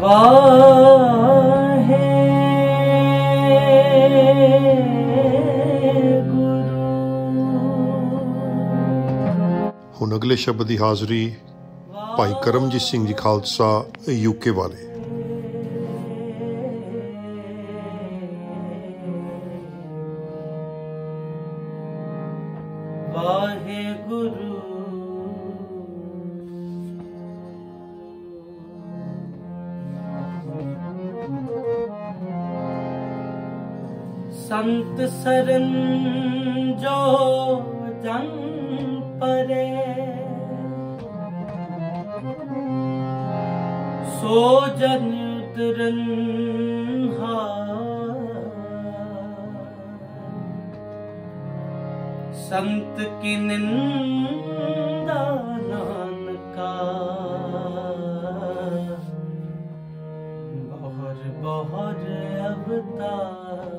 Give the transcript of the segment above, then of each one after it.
वाहे ਹੁਣ ਅਗਲੇ ਸ਼ਬਦ ਦੀ ਹਾਜ਼ਰੀ ਭਾਈ ਕਰਮਜੀਤ ਸਿੰਘ ਜੀ ਖਾਲਸਾ UK ਵਾਲੇ। ਵਾਹਿਗੁਰੂ संत सरन जो जन परे सो जन उतरन संत की निंदा नानका बहुर बहुर अवतार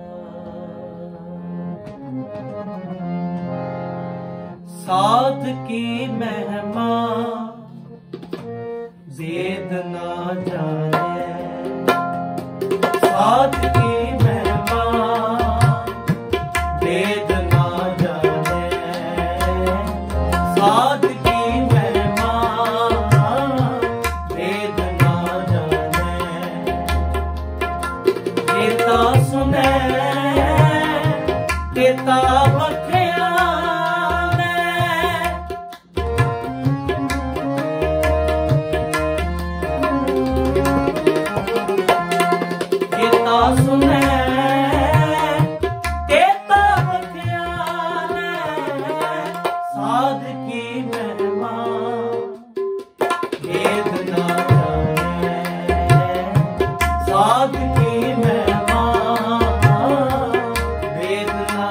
साध की महिमा वेद ना जाने, साध की महिमा वेद ना जाने, साध की महिमा वेद ना जाने। केता सुने केता सुने केता बख्याने, साध की महिमा वेद ना जाने, साध की महिमा वेद ना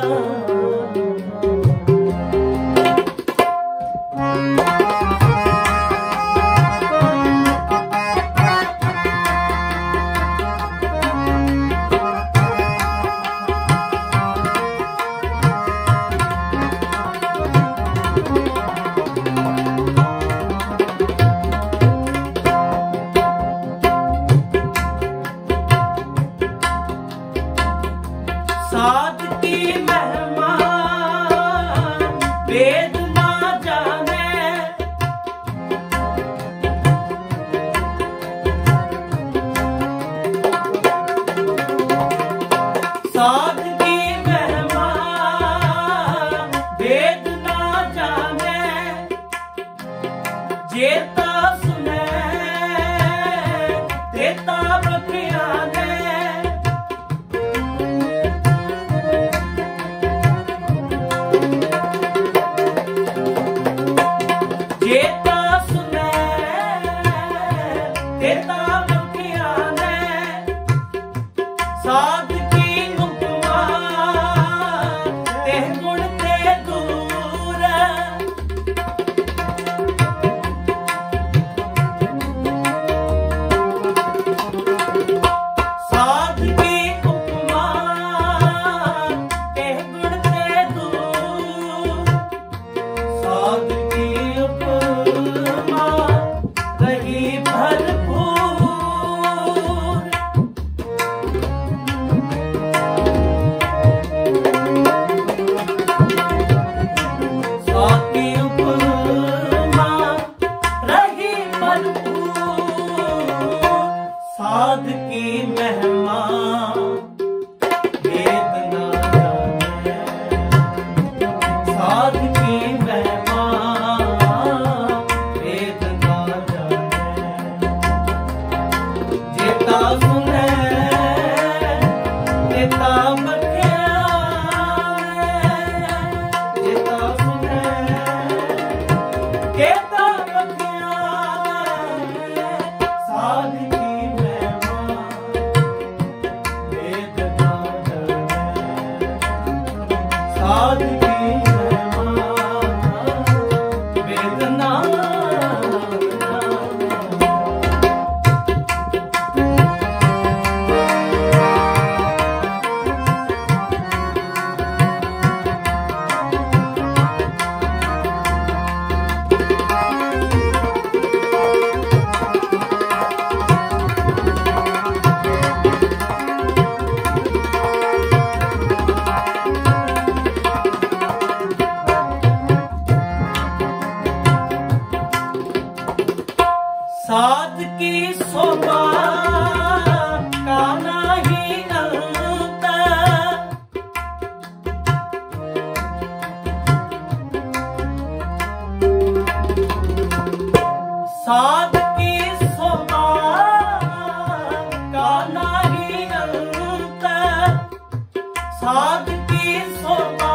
साध की महिमा वेद ना जाने, साध की महिमा वेद ना जाने। जेता सुने तेता बख्याने, जेता सुने तेता बख्याने। साध की उपमा तेह गुण ते दूर, साध की उपमा तेह गुण ते दूर, साध की उपमा रही भरपूर। साध की उपमा रही भरपूर, साध की महिमा वेद ना जाने, साध की महिमा वेद ना जाने। जेता सुने तेता बख्याने, जेता सुने केता बख्याने। साध की महिमा वेद ना जाने, साध की महिमा वेद ना साध की शोभा का नाही अंत, साध की शोभा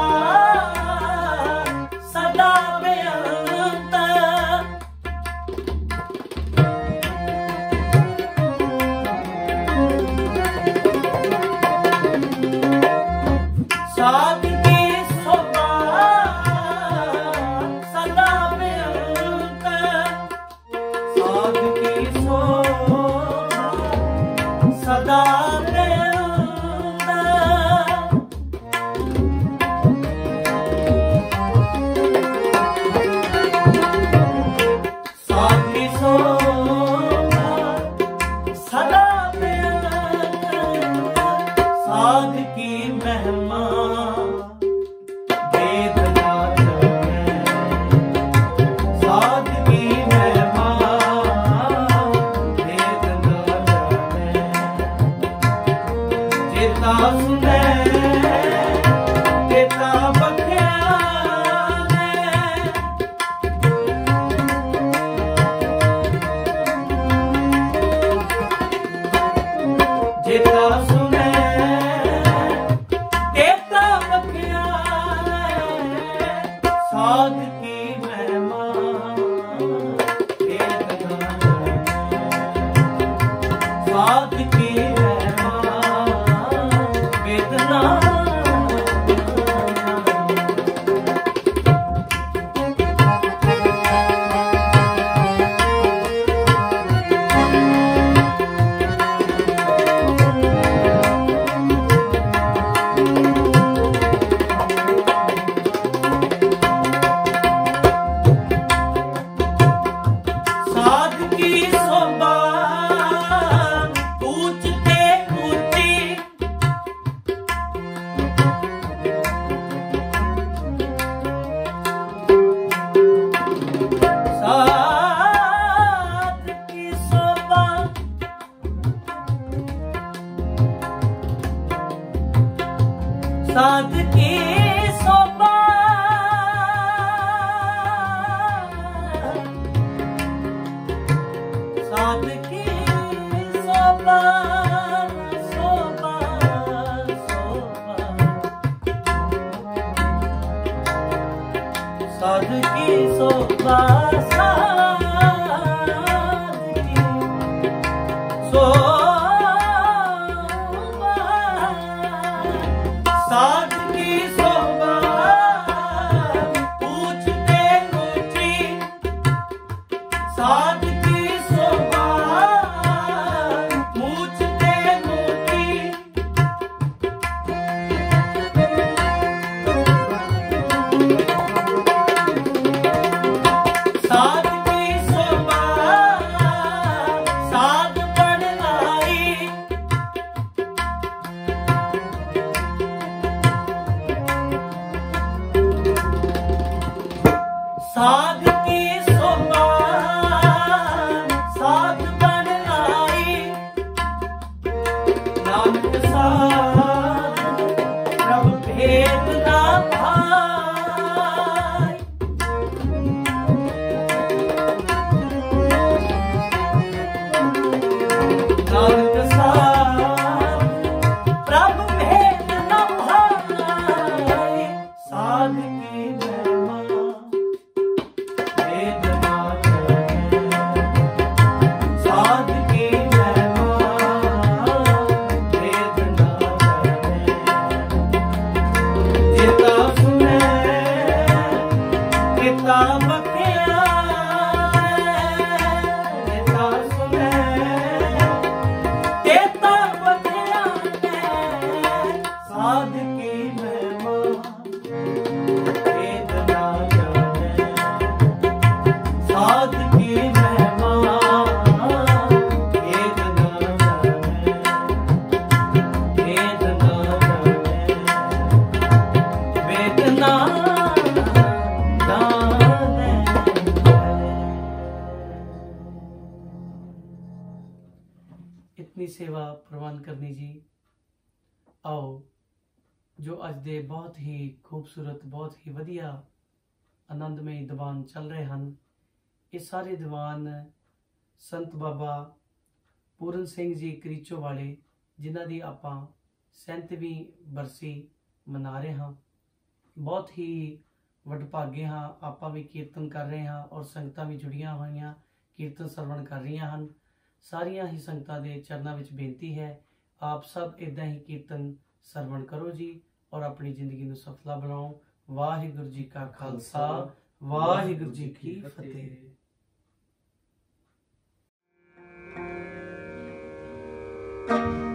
सदा बेअंत। साध की शोभा सदा बेअंत, साध की शोभा सदा बेअंत। साध की शोभा सदा बेअंत, साध की महिमा वेद ना जाने, साध की महिमा वेद ना जाने। जेता सुने जेता बख्याने, जेता सुने देता बख्याने। साध की महिमा वेद ना जाने, साध की महिमा वेद ना जाने। साध की शोभा ऊंचते ऊंची, साध की शोभा साध की शोभा साध की शोभा शोभा शोभा, साध की शोभा साध की शोभा, साध की शोभा ऊंचते ऊंची, साध की शोभा ऊंचते ऊंची। साध की शोभा साध बन आई, साध की शोभा साध बन आई। नानक साध प्रभु भेद ना भाई, नानक साध प्रभु भेद ना भाई। साध की महिमा वेद ना जाने, साध की महिमा वेद ना जाने। जेता सुने जेता बख्याने, जेता सुने देता बख्याने। साध की महिमा वेद ना जाने, साध की महिमा वेद ना जाने, वेद ना जाने, वेद ना जाने। इतनी सेवा प्रवान करनी जी। आओ जो अज दे बहुत ही खूबसूरत बहुत ही वधिया आनंदमय दीवान चल रहे हैं, ये सारे दीवान संत बाबा पूरन सिंह जी करीचो वाले, जिन्हां दी आपां 37ਵੀਂ बरसी मना रहे हाँ। बहुत ही वडभागे हाँ, आपां भी कीर्तन कर रहे हाँ और संगतां भी जुड़ियां होईयां कीर्तन सरवण कर रही हैं। सारियां ही संगतां दे चरनां विच बेनती है, आप सब इदां ही कीर्तन सरवण करो जी और अपनी जिंदगी नूं सफला बनाओ। वाहिगुरू जी का खालसा, वाहिगुरू जी की फतेह।